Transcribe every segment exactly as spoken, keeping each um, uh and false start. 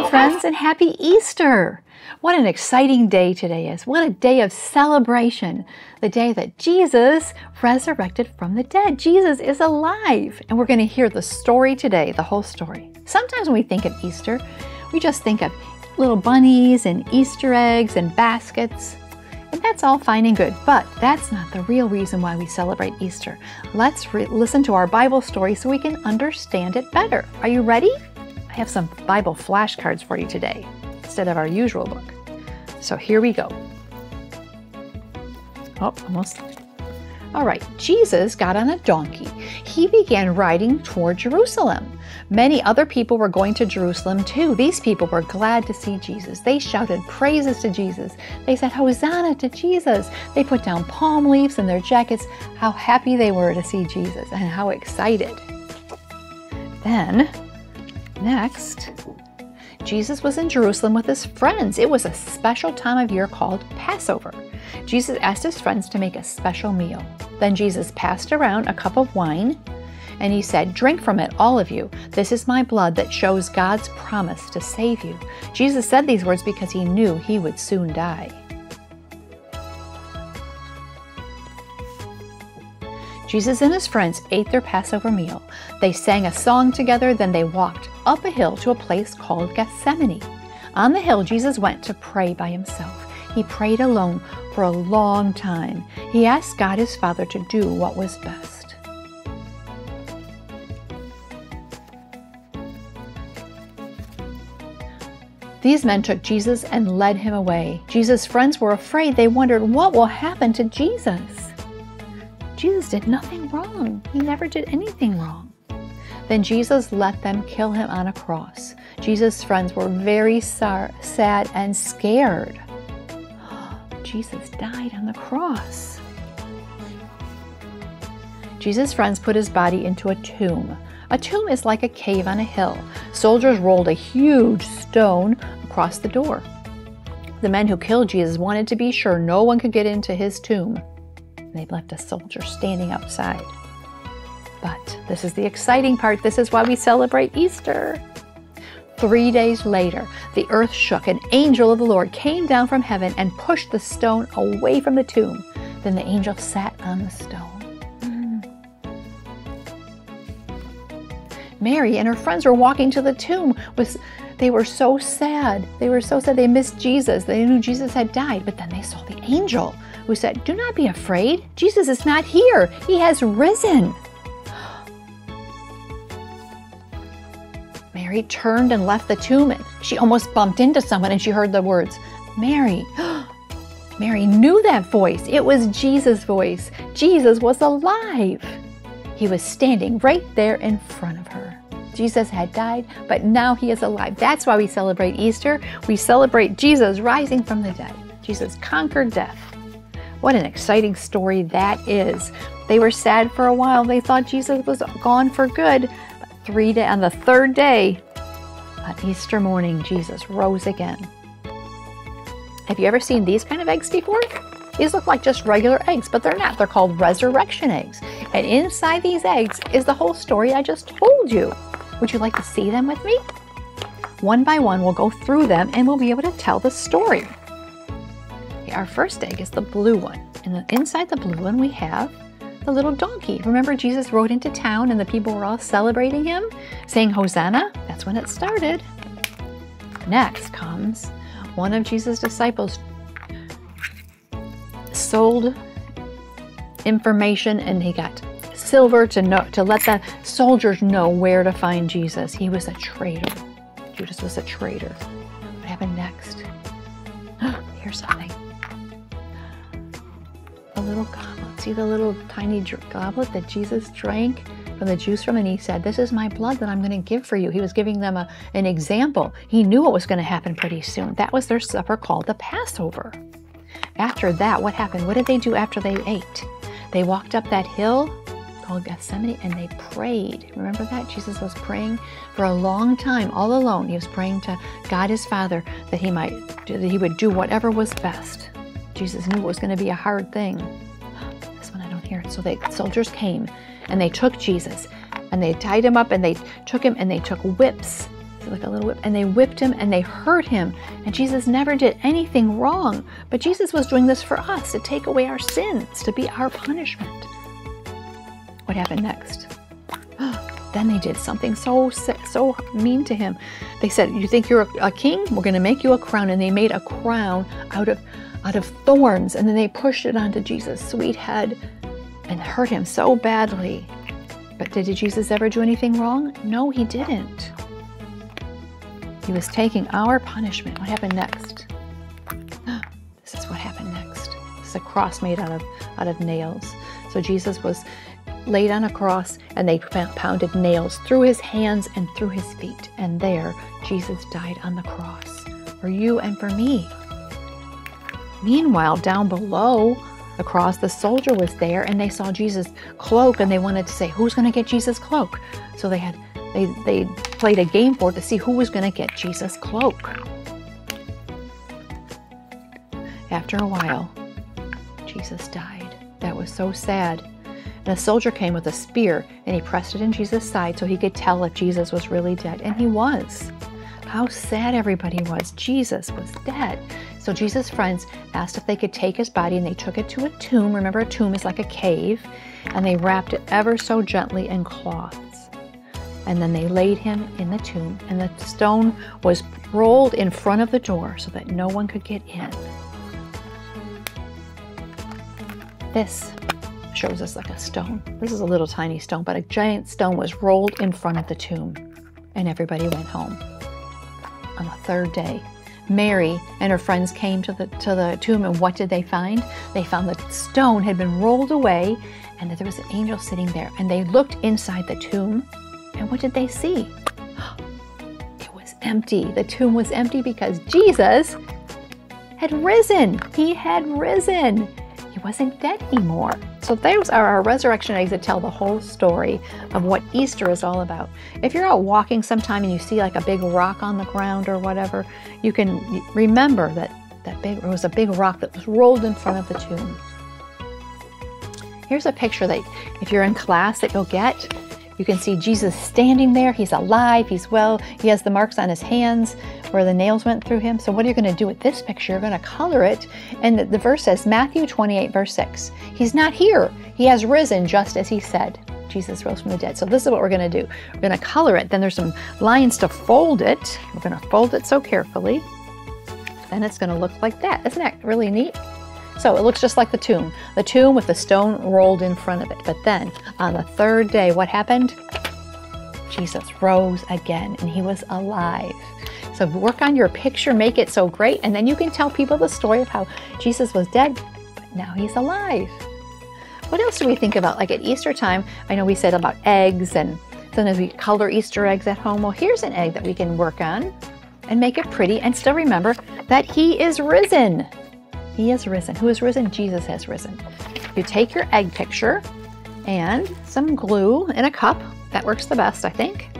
friends, and happy Easter! What an exciting day today is. What a day of celebration. The day that Jesus resurrected from the dead. Jesus is alive. And we're going to hear the story today, the whole story. Sometimes when we think of Easter, we just think of little bunnies and Easter eggs and baskets. And that's all fine and good, but that's not the real reason why we celebrate Easter. Let's listen to our Bible story so we can understand it better. Are you ready? I have some Bible flashcards for you today instead of our usual book. So here we go. Oh, almost. All right, Jesus got on a donkey. He began riding toward Jerusalem. Many other people were going to Jerusalem too. These people were glad to see Jesus. They shouted praises to Jesus. They said, Hosanna to Jesus. They put down palm leaves in their jackets. How happy they were to see Jesus and how excited. Then, next, Jesus was in Jerusalem with his friends. It was a special time of year called Passover. Jesus asked his friends to make a special meal. Then Jesus passed around a cup of wine, and he said, drink from it, all of you. This is my blood that shows God's promise to save you. Jesus said these words because he knew he would soon die. Jesus and his friends ate their Passover meal. They sang a song together, then they walked up a hill to a place called Gethsemane. On the hill, Jesus went to pray by himself. He prayed alone for a long time. He asked God his Father to do what was best. These men took Jesus and led him away. Jesus' friends were afraid. They wondered, what will happen to Jesus? Jesus did nothing wrong. He never did anything wrong. Then Jesus let them kill him on a cross. Jesus' friends were very sad and scared. Jesus died on the cross. Jesus' friends put his body into a tomb. A tomb is like a cave on a hill. Soldiers rolled a huge stone across the door. The men who killed Jesus wanted to be sure no one could get into his tomb. They left a soldier standing outside. But this is the exciting part. This is why we celebrate Easter. Three days later, the earth shook. An angel of the Lord came down from heaven and pushed the stone away from the tomb. Then the angel sat on the stone. Mm. Mary and her friends were walking to the tomb. They were so sad. They were so sad. They missed Jesus. They knew Jesus had died. But then they saw the angel who said, do not be afraid. Jesus is not here. He has risen. Mary turned and left the tomb, and she almost bumped into someone, and she heard the words, Mary. Mary knew that voice. It was Jesus' voice. Jesus was alive. He was standing right there in front of her. Jesus had died, but now he is alive. That's why we celebrate Easter. We celebrate Jesus rising from the dead. Jesus conquered death. What an exciting story that is. They were sad for a while. They thought Jesus was gone for good. But three day, on the third day, on Easter morning, Jesus rose again. Have you ever seen these kind of eggs before? These look like just regular eggs, but they're not. They're called resurrection eggs. And inside these eggs is the whole story I just told you. Would you like to see them with me? One by one, we'll go through them and we'll be able to tell the story. Our first egg is the blue one. And then inside the blue one, we have the little donkey. Remember, Jesus rode into town and the people were all celebrating him, saying Hosanna? That's when it started. Next comes one of Jesus' disciples sold information, and he got silver to know, to let the soldiers know where to find Jesus. He was a traitor. Judas was a traitor. What happened next? Here's something. A little goblet. See the little tiny goblet that Jesus drank from the juice from, and he said, this is my blood that I'm going to give for you. He was giving them a, an example. He knew what was going to happen pretty soon. That was their supper called the Passover. After that, what happened? What did they do after they ate? They walked up that hill called Gethsemane and they prayed. Remember that? Jesus was praying for a long time, all alone. He was praying to God his Father that he might, that he would do whatever was best. Jesus knew it was going to be a hard thing. This one I don't hear it. So the soldiers came and they took Jesus and they tied him up and they took him and they took whips like a little whip, and they whipped him and they hurt him. And Jesus never did anything wrong. But Jesus was doing this for us, to take away our sins, to be our punishment. What happened next? Then they did something so so mean to him. They said, you think you're a, a king? We're going to make you a crown. And they made a crown out of, out of thorns. And then they pushed it onto Jesus' sweet head and hurt him so badly. But did Jesus ever do anything wrong? No, he didn't. He was taking our punishment. What happened next? This is what happened next. It's a cross made out of, out of nails. So Jesus was laid on a cross, and they pounded nails through his hands and through his feet. And there, Jesus died on the cross for you and for me. Meanwhile, down below the cross, the soldier was there, and they saw Jesus' cloak, and they wanted to say, who's going to get Jesus' cloak? So they had they they played a game for it to see who was going to get Jesus' cloak. After a while, Jesus died. That was so sad. And a soldier came with a spear, and he pressed it in Jesus' side so he could tell if Jesus was really dead. And he was. How sad everybody was. Jesus was dead. So Jesus' friends asked if they could take his body, and they took it to a tomb. Remember, a tomb is like a cave. And they wrapped it ever so gently in cloths. And then they laid him in the tomb. And the stone was rolled in front of the door so that no one could get in. This shows us like a stone. This is a little tiny stone, but a giant stone was rolled in front of the tomb, and everybody went home. On the third day, Mary and her friends came to the to the tomb, and what did they find? They found the stone had been rolled away, and that there was an angel sitting there. And they looked inside the tomb, and what did they see? It was empty. The tomb was empty because Jesus had risen. He had risen. He wasn't dead anymore. So those are our resurrection eggs that tell the whole story of what Easter is all about. If you're out walking sometime and you see like a big rock on the ground or whatever, you can remember that that big, it was a big rock that was rolled in front of the tomb. Here's a picture that if you're in class that you'll get. You can see Jesus standing there. He's alive. He's well. He has the marks on his hands where the nails went through him. So what are you going to do with this picture? You're going to color it. And the, the verse says, Matthew twenty-eight, verse six. He's not here. He has risen just as he said. Jesus rose from the dead. So this is what we're going to do. We're going to color it. Then there's some lines to fold it. We're going to fold it so carefully. Then it's going to look like that. Isn't that really neat? So it looks just like the tomb. The tomb with the stone rolled in front of it. But then on the third day, what happened? Jesus rose again, and he was alive. So work on your picture, make it so great, and then you can tell people the story of how Jesus was dead, but now he's alive. What else do we think about? Like at Easter time, I know we said about eggs, and sometimes we color Easter eggs at home. Well, here's an egg that we can work on and make it pretty and still remember that he is risen. He is risen. Who is risen? Jesus has risen. You take your egg picture and some glue in a cup. That works the best, I think.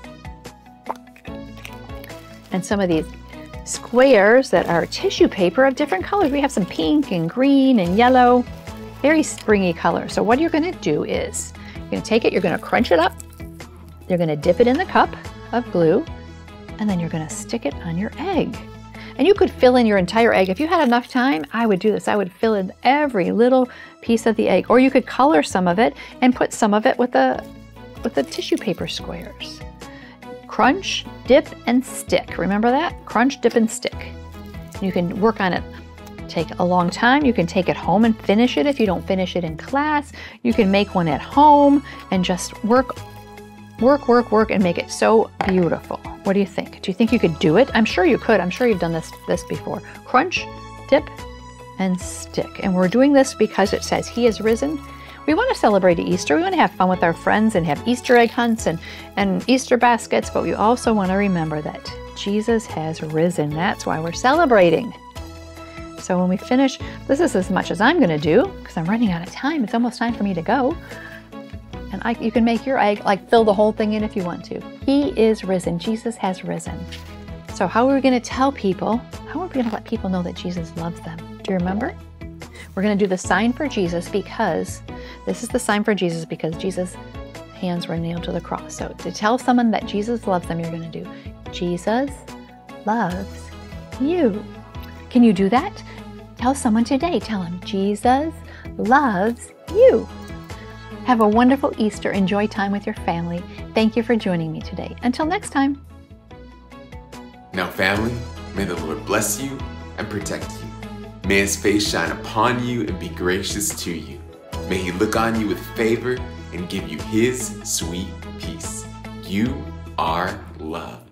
And some of these squares that are tissue paper of different colors. We have some pink and green and yellow. Very springy color. So what you're going to do is you're going to take it, you're going to crunch it up. You're going to dip it in the cup of glue, and then you're going to stick it on your egg. And you could fill in your entire egg. If you had enough time, I would do this. I would fill in every little piece of the egg. Or you could color some of it and put some of it with the, with the tissue paper squares. Crunch, dip, and stick. Remember that? Crunch, dip, and stick. You can work on it. Take a long time. You can take it home and finish it if you don't finish it in class. You can make one at home and just work Work, work, work, and make it so beautiful. What do you think? Do you think you could do it? I'm sure you could. I'm sure you've done this, this before. Crunch, dip, and stick. And we're doing this because it says he is risen. We want to celebrate Easter. We want to have fun with our friends and have Easter egg hunts and, and Easter baskets, but we also want to remember that Jesus has risen. That's why we're celebrating. So when we finish, this is as much as I'm going to do because I'm running out of time. It's almost time for me to go. And I, you can make your egg, like fill the whole thing in if you want to. He is risen. Jesus has risen. So how are we going to tell people, how are we going to let people know that Jesus loves them? Do you remember? We're going to do the sign for Jesus because, this is the sign for Jesus because Jesus' hands were nailed to the cross. So to tell someone that Jesus loves them, you're going to do, Jesus loves you. Can you do that? Tell someone today. Tell them, Jesus loves you. Have a wonderful Easter. Enjoy time with your family. Thank you for joining me today. Until next time. Now, family, may the Lord bless you and protect you. May His face shine upon you and be gracious to you. May He look on you with favor and give you His sweet peace. You are loved.